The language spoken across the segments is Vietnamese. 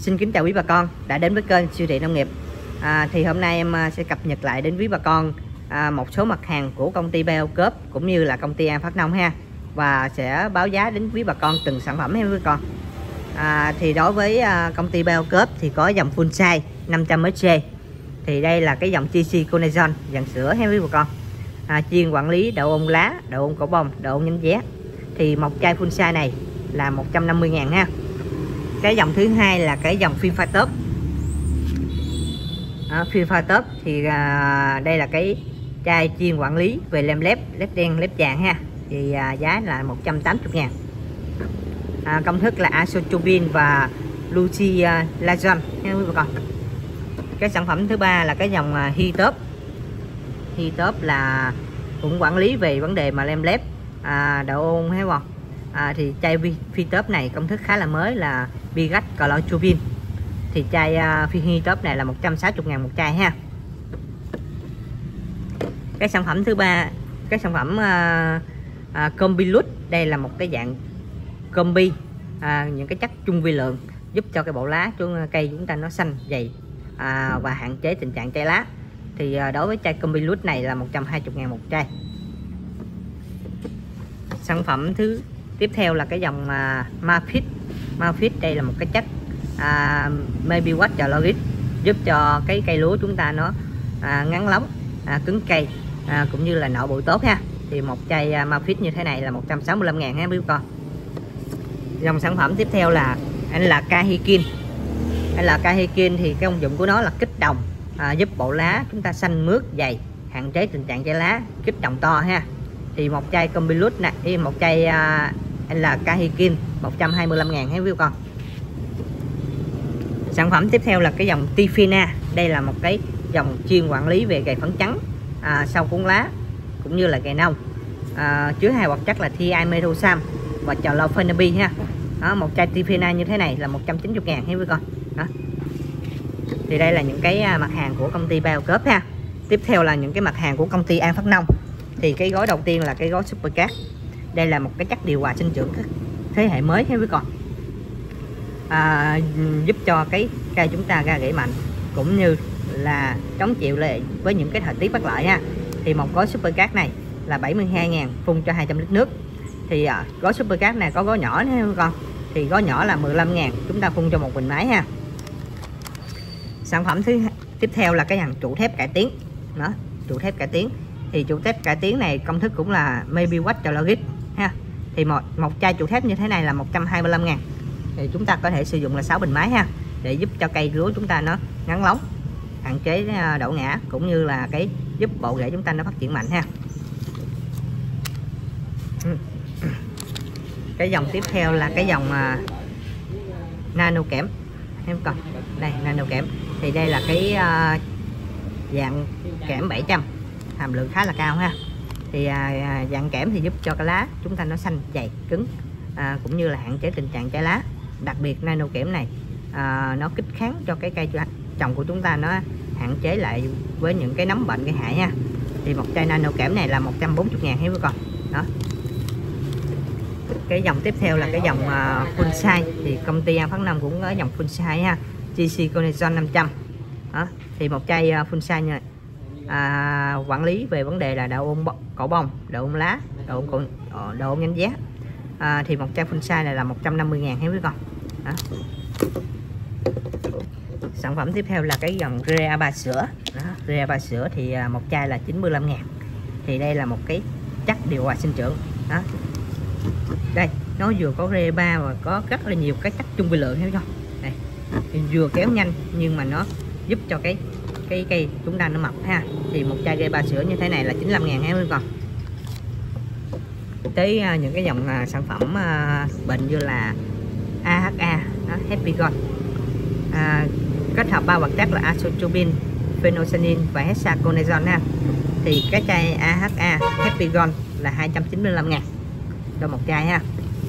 Xin kính chào quý bà con đã đến với kênh Siêu thị Nông nghiệp. Thì hôm nay em sẽ cập nhật lại đến quý bà con một số mặt hàng của công ty Biocop cũng như là công ty An Phát Nông ha, và sẽ báo giá đến quý bà con từng sản phẩm ha quý bà con. Thì đối với công ty Biocop thì có dòng full size 500mg. Thì đây là cái dòng TC Conazon dạng sữa ha quý bà con. Chuyên quản lý đậu ôn lá, đậu ôn cổ bông, đậu ôn nhánh vé. Thì một chai full size này là 150.000 ha. Cái dòng thứ hai là cái dòng Finfatop. Finfatop thì đây là cái chai chuyên quản lý về lem lép đen, lép vàng ha. Thì giá là 180.000. Công thức là Asotubin và Lucilazone nha quý bà con. Cái sản phẩm thứ ba là cái dòng Hitop. Hitop là cũng quản lý về vấn đề mà lem lép, đậu ôn hay không. Thì chai Hitop này công thức khá là mới là Bigat Clortubin. Thì chai Hitop này là 160.000 một chai ha. Cái sản phẩm thứ ba, cái sản phẩm Combilus. Đây là một cái dạng combi, những cái chất chung vi lượng giúp cho cái bộ lá cây chúng ta nó xanh dày và hạn chế tình trạng cháy lá. Thì đối với chai Combilus này là 120.000 một chai. Sản phẩm thứ tiếp theo là cái dòng Mafit. Mafit đây là một cái chất maybe what calories giúp cho cái cây lúa chúng ta nó ngắn lóng, cứng cây, cũng như là nở bụi tốt ha. Thì một chai Mafit như thế này là 165.000 ha quý con. Dòng sản phẩm tiếp theo là anh là Kahikin. Anh là Kahikin thì cái công dụng của nó là kích đồng, giúp bộ lá chúng ta xanh mướt dày, hạn chế tình trạng cháy lá, kích đồng to ha. Thì một chai Combilus này, một chai anh là Kahikin 125.000 ha quý con. Sản phẩm tiếp theo là cái dòng Tifina. Đây là một cái dòng chuyên quản lý về gậy phấn trắng, sau cuốn lá cũng như là gậy nông, chứa hai hoạt chất là thiamethoxam và chlorpheniramine ha. Một chai Tifina như thế này là 190.000 ha quý con. Thì đây là những cái mặt hàng của công ty Biocop ha. Tiếp theo là những cái mặt hàng của công ty An Phát Nông. Thì cái gói đầu tiên là cái gói Supercat. Đây là một cái chất điều hòa sinh trưởng thế hệ mới ha quý con. Giúp cho cái cây chúng ta ra rễ mạnh cũng như là chống chịu lại với những cái thời tiết bất lợi ha. Thì một gói Supercat này là 72.000 phun cho 200 lít nước. Thì gói Supercat này có gói nhỏ nữa con. Thì gói nhỏ là 15.000, chúng ta phun cho một bình máy ha. Sản phẩm tiếp theo là cái hàng trụ thép cải tiến. Đó, trụ thép cải tiến. Thì trụ thép cải tiến này công thức cũng là maybe what calories ha. Thì một chai trụ thép như thế này là 125.000. Thì chúng ta có thể sử dụng là 6 bình máy ha, để giúp cho cây lúa chúng ta nó ngắn lóng, hạn chế đổ ngã, cũng như là cái giúp bộ rễ chúng ta nó phát triển mạnh ha. Cái dòng tiếp theo là cái dòng nano kẽm em coi đây, nano kẽm. Thì đây là cái dạng kẽm 700, hàm lượng khá là cao ha. Thì dạng kẽm thì giúp cho cái lá chúng ta nó xanh dày cứng, cũng như là hạn chế tình trạng cháy lá. Đặc biệt nano kẽm này nó kích kháng cho cái cây trồng của chúng ta, nó hạn chế lại với những cái nấm bệnh gây hại ha. Thì một chai nano kẽm này là 140.000 hết quý con. Đó. Cái dòng tiếp theo là cái dòng full size. Thì công ty An Phát Nông cũng có dòng full size ha, TC Conazon 500. Đó. Thì một chai full size như này, quản lý về vấn đề là đậu ôn cổ bông, đậu ôn lá, đậu ôn nhánh vé. Thì một chai full size này là 150.000 hết quý con. Đó. Sản phẩm tiếp theo là cái dòng Rea 3 sữa. Rea 3 sữa thì một chai là 95.000. Thì đây là một cái chất điều hòa sinh trưởng. Đó. Đây, nó vừa có Rea 3 và có rất là nhiều cái chất chung vi lượng, thấy không? Đây. Thì vừa kéo nhanh nhưng mà nó giúp cho cái cây chúng ta nó mập ha. Thì một chai Rea 3 sữa như thế này là 95.000 hết quý con. Tới những cái dòng sản phẩm bệnh như là AHA, Happy Gold, kết hợp 3 hoạt chất là Asotubin, Phenolphthalein và Hexaconazole ha. Thì cái chai AHA Happy Gold là 295.000 cho một chai ha.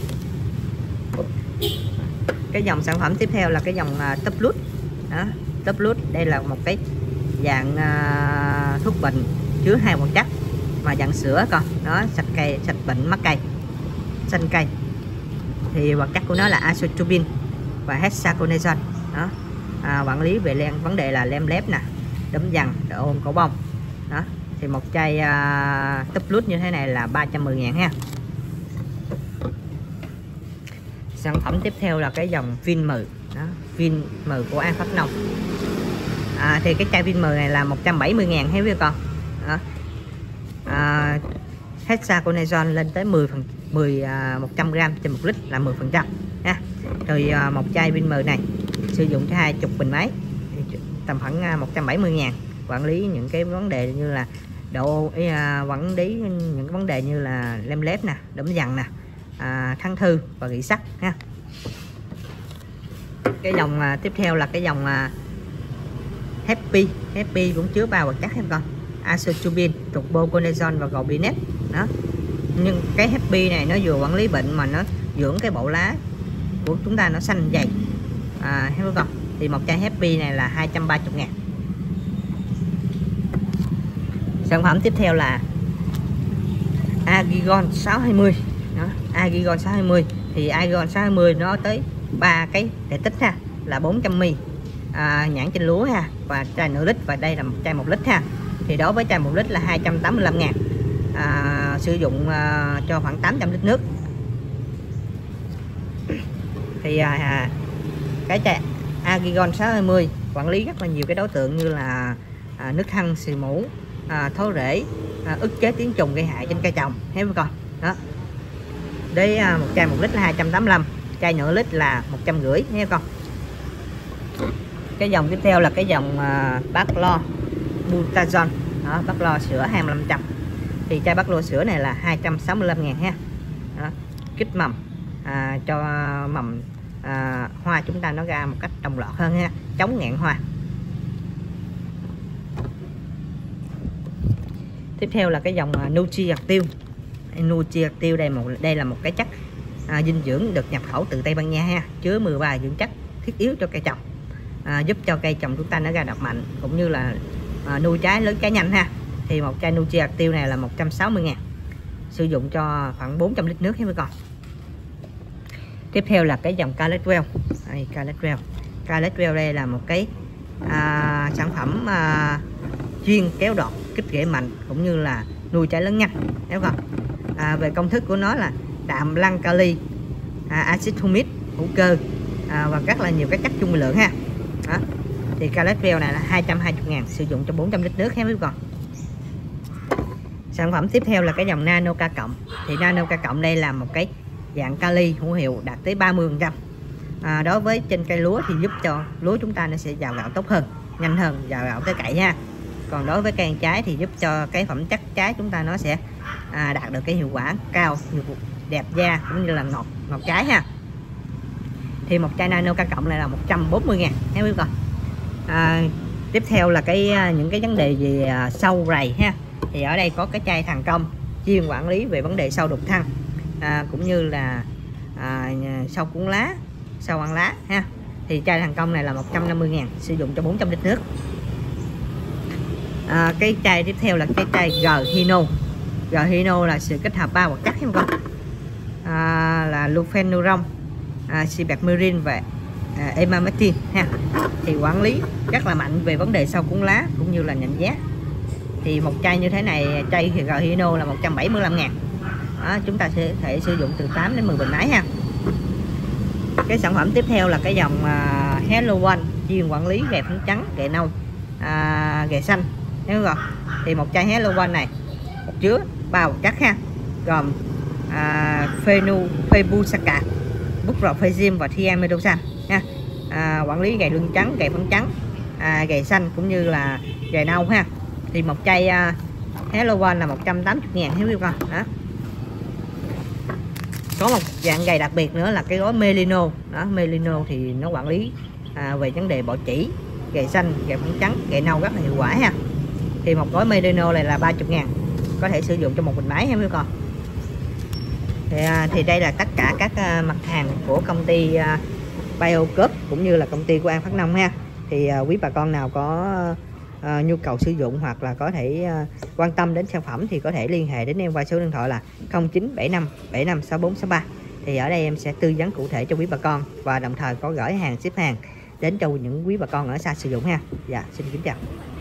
Cái dòng sản phẩm tiếp theo là cái dòng Top Plus. Top Plus đây là một cái dạng thuốc bệnh chứa hai hoạt chất mà dạng sữa con, nó sạch cây, sạch bệnh mắc cây, xanh cây. Thì hoạt chất của nó là Asotubin và Hexaconazole. đó. Quản lý về vấn đề là lem lép nè, đấm dằn, độ ôm cổ bông đó. Thì một chai Top Plus như thế này là 310.000 ha. Sản phẩm tiếp theo là cái dòng Vin 10 đó, Vin 10 của An Phát Nông. Thì cái chai Vin 10 này là 170.000 hết với con đó. Hexaconazole lên tới 100g trên 1 lít là 10% ha. Rồi một chai Vin 10 này sử dụng cho 20 bình máy tầm khoảng 170.000. Quản lý những cái vấn đề như là quản lý những vấn đề như là lem lép nè, đấm dằn nè, thăng thư và rỉ sắt ha. Cái dòng tiếp theo là cái dòng Happy cũng chứa 3 hoạt chất em con: Acetobin, Turboconazole và Gobinet đó. Nhưng cái Happy này nó vừa quản lý bệnh mà nó dưỡng cái bộ lá của chúng ta nó xanh dày thấy không? Thì một chai Happy này là 230.000. Sản phẩm tiếp theo là Agigon 620 đó. Agigon 620 thì Agigon 620 nó tới 3 cái thể tích ha, là 400ml nhãn trên lúa ha, và chai nửa lít, và đây là một chai 1 lít ha. Thì đối với chai 1 lít là 285.000, sử dụng cho khoảng 800 lít nước. Thì cái chai Agigon 620 quản lý rất là nhiều cái đối tượng như là nước hăng, xì mũ, thối rễ, ức chế tiếng trùng gây hại trên cây trồng, thấy không con đó. Đấy, một chai 1 lít là 285, chai nửa lít là 150, thấy không con. Cái dòng tiếp theo là cái dòng bác lo Butazone đó, bác lo sữa 2500. Thì chai bác lo sữa này là 265.000 ha đó. Kích mầm cho mầm hoa chúng ta nó ra một cách đồng loạt hơn ha, chống ngạn hoa. Tiếp theo là cái dòng Nutriactiv. Nutriactiv đây là một cái chất dinh dưỡng được nhập khẩu từ Tây Ban Nha ha, chứa 13 dưỡng chất thiết yếu cho cây trồng, giúp cho cây trồng chúng ta nó ra đọt mạnh cũng như là nuôi trái lớn trái nhanh ha. Thì một chai Nutriactiv này là 160.000, sử dụng cho khoảng 400 lít nước hết con. Tiếp theo là cái dòng Caletrel. Caletrel đây là một cái sản phẩm chuyên kéo đọt, kích rễ mạnh cũng như là nuôi trái lớn nhanh, thấy không? Về công thức của nó là đạm lăng kali, axit humic hữu cơ, và rất là nhiều các chất chung lượng ha đó. Thì Caletrel này là 220.000, sử dụng cho 400 lít nước ha quý con. Sản phẩm tiếp theo là cái dòng Nano K cộng. Thì Nano K cộng đây là một cái dạng kali hữu hiệu đạt tới 30%. Đối với trên cây lúa thì giúp cho lúa chúng ta nó sẽ giàu gạo tốt hơn, nhanh hơn, giàu gạo tới cậy ha. Còn đối với cây ăn trái thì giúp cho cái phẩm chất trái chúng ta nó sẽ đạt được cái hiệu quả cao, đẹp da cũng như là ngọt trái ha. Thì một chai Nano K cộng này là 140.000 thấy quý con. Tiếp theo là những cái vấn đề về sâu rầy ha. Thì ở đây có cái chai Thành Công chuyên quản lý về vấn đề sâu đục thân, cũng như là sâu cuốn lá, sâu ăn lá ha. Thì chai Thành Công này là 150.000, sử dụng cho 400 lít nước. Cái chai tiếp theo là cái chai G-Hino. G-Hino là sự kết hợp 3 hoạt chất không con, là lufenuron, sibacmirin và emamectin ha. Thì quản lý rất là mạnh về vấn đề sâu cuốn lá cũng như là nhện giá. Thì một chai như thế này, chai G-Hino là 175.000. Chúng ta sẽ thể sử dụng từ 8 đến 10 bình máy ha. Cái sản phẩm tiếp theo là cái dòng Hello One chuyên quản lý ghẹ phấn trắng, ghẹ nâu, ghẹ xanh, thấy không? Thì một chai Hello One này chứa 3 hoạt chất ha, gồm Phenobusacate, bucrofezin và thiamedoxan ha. Quản lý ghẹ lưng trắng, ghẹ phấn trắng, ghẹ xanh cũng như là ghẹ nâu ha. Thì một chai Hello One là 180.000 thấy không con đó. Có một dạng gầy đặc biệt nữa là cái gói Melino đó. Melino thì nó quản lý về vấn đề bọ chỉ, ghẹ xanh, ghẹ phấn trắng, ghẹ nâu rất là hiệu quả ha. Thì một gói Melino này là 30.000, có thể sử dụng cho một bình máy ha quý con. Thì đây là tất cả các mặt hàng của công ty Biocup cũng như là công ty của An Phát Nông ha. Thì quý bà con nào có nhu cầu sử dụng hoặc là có thể quan tâm đến sản phẩm thì có thể liên hệ đến em qua số điện thoại là 0975 756463. Thì ở đây em sẽ tư vấn cụ thể cho quý bà con và đồng thời có gửi hàng, ship hàng đến cho những quý bà con ở xa sử dụng ha. Dạ, xin kính chào.